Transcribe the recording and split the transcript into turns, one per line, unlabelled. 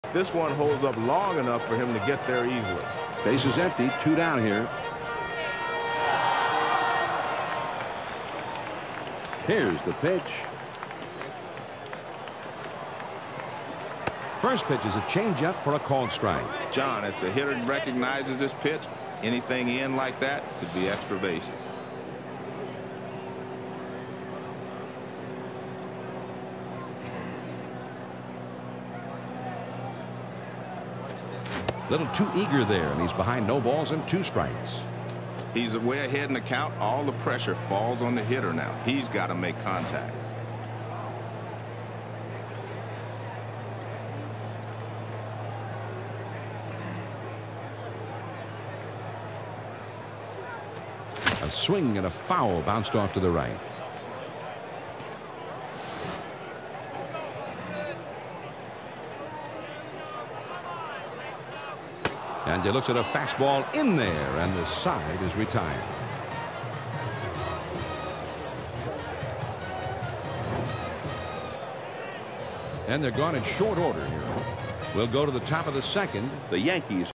This one holds up long enough for him to get there easily.
Base is empty, 2 down here. Here's the pitch. First pitch is a changeup for a called strike.
John, if the hitter recognizes this pitch, anything in like that could be extra bases.
Little too eager there, and he's behind no balls and 2 strikes.
He's way ahead in the count. All the pressure falls on the hitter now. He's got to make contact.
A swing and a foul bounced off to the right. And he looks at a fastball in there, and the side is retired. And they're gone in short order here. We'll go to the top of the second. The Yankees